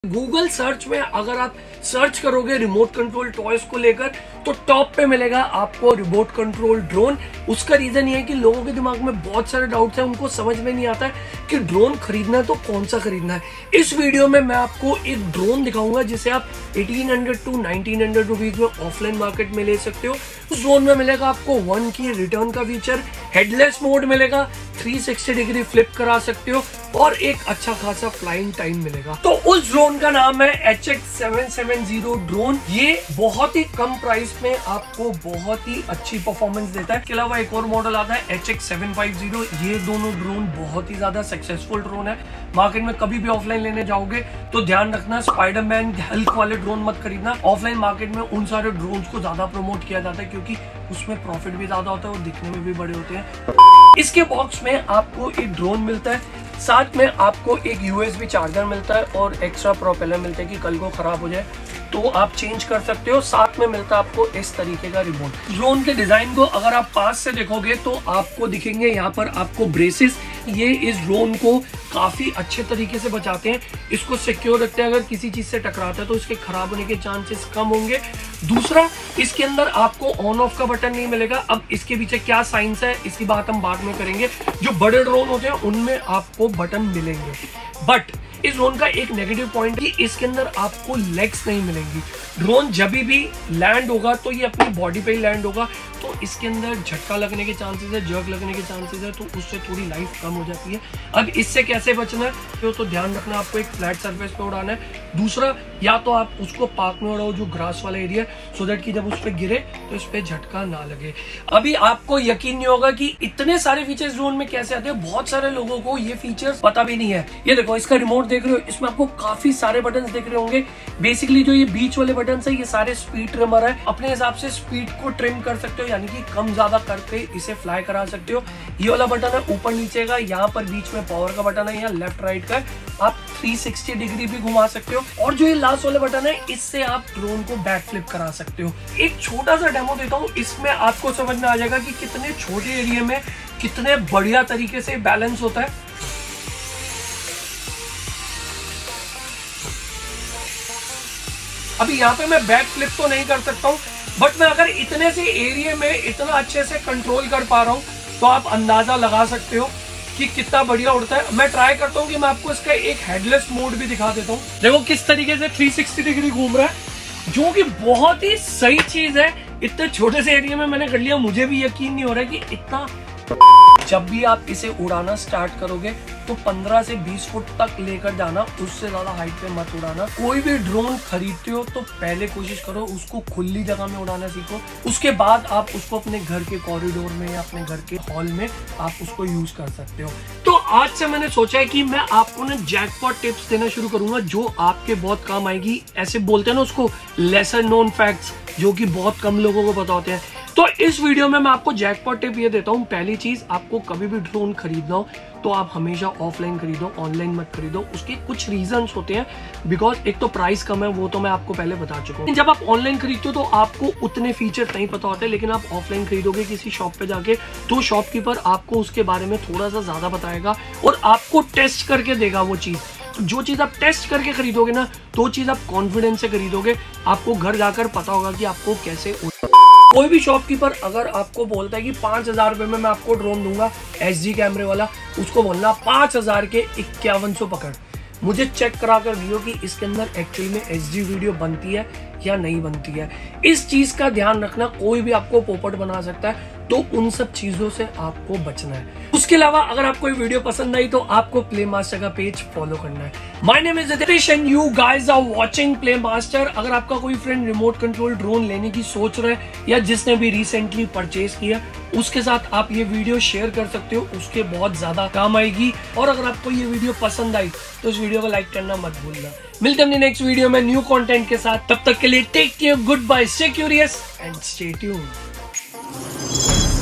Google search में अगर आप सर्च करोगे रिमोट कंट्रोल टॉयज को लेकर तो टॉप पे मिलेगा आपको रिमोट कंट्रोल ड्रोन। उसका रीजन ये है कि लोगों के दिमाग में बहुत सारे डाउट्स हैं, उनको समझ में नहीं आता है कि ड्रोन खरीदना है तो कौन सा खरीदना है। इस वीडियो में मैं आपको एक ड्रोन दिखाऊंगा जिसे आप 1800 to 1900 रुपीज में ऑफलाइन मार्केट में ले सकते हो। उस ड्रोन में मिलेगा आपको 1 की रिटर्न का फीचर, हेडलेस मोड मिलेगा, 360 डिग्री फ्लिप करा सकते हो और एक अच्छा खासा फ्लाइंग टाइम मिलेगा। तो उस ड्रोन का नाम है HX770 ड्रोन। ये बहुत ही कम प्राइस में आपको बहुत ही अच्छी परफॉर्मेंस देता है। इसके अलावा एक और मॉडल आता है HX750। ये दोनों ड्रोन बहुत ही ज्यादा सक्सेसफुल ड्रोन है। मार्केट में कभी भी ऑफलाइन लेने जाओगे तो ध्यान रखना, स्पाइडरमैन हल्क वाले ड्रोन मत खरीदना। ऑफलाइन मार्केट में उन सारे ड्रोन को ज्यादा प्रमोट किया जाता है क्योंकि उसमें प्रॉफिट भी ज्यादा होता है और दिखने में भी बड़े होते हैं। इसके बॉक्स में आपको एक ड्रोन मिलता है, साथ में आपको एक USB चार्जर मिलता है और एक्स्ट्रा प्रोपेलर मिलता है कि कल को खराब हो जाए तो आप चेंज कर सकते हो। साथ में मिलता है आपको इस तरीके का रिमोट। ड्रोन के डिजाइन को अगर आप पास से देखोगे तो आपको दिखेंगे यहाँ पर आपको ब्रेसेस। ये इस ड्रोन को काफी अच्छे तरीके से बचाते हैं, इसको सिक्योर रखते हैं। अगर किसी चीज से टकराता है तो इसके खराब होने के चांसेस कम होंगे। दूसरा, इसके अंदर आपको ऑन ऑफ का बटन नहीं मिलेगा। अब इसके पीछे क्या साइंस है इसकी बात हम बाद में करेंगे। जो बड़े ड्रोन होते हैं उनमें आपको बटन मिलेंगे, बट इस ड्रोन का एक नेगेटिव पॉइंट है कि इसके अंदर आपको लेग्स नहीं मिलेंगी। ड्रोन जब भी लैंड होगा तो ये अपनी बॉडी पे ही लैंड होगा, तो इसके अंदर झटका लगने के चांसेस है, जर्क लगने के चांसेस है, तो उससे थोड़ी लाइफ कम हो जाती है। अब इससे कैसे बचना है तो ध्यान रखना, आपको एक फ्लैट सरफेस पे उड़ाना है। दूसरा, या तो आप उसको पार्क में उड़ाओ जो ग्रास वाला एरिया, सो दैट कि जब उस पर गिरे तो इस पे झटका ना लगे। अभी आपको यकीन नहीं होगा कि इतने सारे फीचर्स ड्रोन में कैसे आते हैं। बहुत सारे लोगों को ये फीचर्स पता भी नहीं है। ये देखो, इसका रिमोट देख रहे हो, इसमें आपको काफी सारे बटन दिख रहे होंगे। बेसिकली जो ये बीच वाले बटन है ये सारे स्पीड ट्रिमर है। अपने हिसाब से स्पीड को ट्रिम कर सकते हो, यानी कि कम ज्यादा करके इसे फ्लाई करा सकते हो। ये वाला बटन है ऊपर नीचे का, यहाँ पर बीच में पावर का बटन है, यहाँ लेफ्ट राइट का। आप 360 डिग्री भी घुमा सकते हो। और जो ये लास्ट वाले बटन है इससे आप ड्रोन को बैक फ्लिप करा सकते हो। एक छोटा सा डेमो देता हूँ, इसमें आपको समझ में आ जाएगा कि कितने छोटे एरिया में कितने बढ़िया तरीके से बैलेंस होता है। अभी यहाँ पे मैं बैक फ्लिप तो नहीं कर सकता हूँ, बट मैं अगर इतने से एरिया में इतना अच्छे से कंट्रोल कर पा रहा हूँ तो आप अंदाजा लगा सकते हो कि कितना बढ़िया उड़ता है। मैं ट्राई करता हूँ कि मैं आपको इसका एक हेडलेस मोड भी दिखा देता हूँ। देखो किस तरीके से 360 डिग्री घूम रहा है, जो कि बहुत ही सही चीज है। इतने छोटे से एरिया में मैंने कर लिया, मुझे भी यकीन नहीं हो रहा है कि इतना। जब भी आप इसे उड़ाना स्टार्ट करोगे तो 15 से 20 फुट तक लेकर जाना, उससे ज्यादा हाइट पे मत उड़ाना। कोई भी ड्रोन खरीदते हो तो पहले कोशिश करो उसको खुली जगह में उड़ाना सीखो, उसके बाद आप उसको अपने घर के कॉरिडोर में या अपने घर के हॉल में आप उसको यूज कर सकते हो। तो आज से मैंने सोचा है कि मैं आपको ना जैकपॉट टिप्स देना शुरू करूंगा जो आपके बहुत काम आएगी। ऐसे बोलते हैं ना उसको, लेसर नोन फैक्ट्स, जो कि बहुत कम लोगों को पता होते हैं। तो इस वीडियो में मैं आपको जैकपॉट टिप ये देता हूँ। पहली चीज, आपको कभी भी ड्रोन खरीदना हो तो आप हमेशा ऑफलाइन खरीदो, ऑनलाइन मत खरीदो। उसके कुछ रीजंस होते हैं, बिकॉज एक तो प्राइस कम है, वो तो मैं आपको पहले बता चुका हूँ। जब आप ऑनलाइन खरीदते हो तो आपको उतने फीचर नहीं पता होते, लेकिन आप ऑफलाइन खरीदोगे किसी शॉप पे जाके तो शॉपकीपर आपको उसके बारे में थोड़ा सा ज्यादा बताएगा और आपको टेस्ट करके देगा वो चीज। जो चीज आप टेस्ट करके खरीदोगे ना, तो चीज आप कॉन्फिडेंस से खरीदोगे। आपको घर जाकर पता होगा कि आपको कैसे। कोई भी शॉपकीपर अगर आपको बोलता है कि 5000 रुपए में मैं आपको ड्रोन दूंगा HD कैमरे वाला, उसको बोलना 5000 के 5100 पकड़। मुझे चेक करा कर दियो कि इसके अंदर एक्चुअली में HD वीडियो बनती है या नहीं बनती है। इस चीज का ध्यान रखना। कोई भी आपको पोपट बना सकता है, तो उन सब चीजों से आपको बचना है। उसके अलावा अगर आपको ये वीडियो पसंद आई तो आपको प्ले मास्टर का पेज फॉलो करना है। My name is Ritesh and you guys are watching Play Master. अगर आपका कोई फ्रेंड रिमोट कंट्रोल ड्रोन लेने की सोच रहा है या जिसने भी रिसेंटली परचेज किया, उसके साथ आप ये वीडियो शेयर कर सकते हो, उसके बहुत ज्यादा काम आएगी। और अगर आपको ये वीडियो पसंद आई तो इस वीडियो को लाइक करना मत भूलना। मिलते हैं नेक्स्ट वीडियो में न्यू कंटेंट के साथ। तब तक के लिए take care, goodbye, stay curious and stay tuned.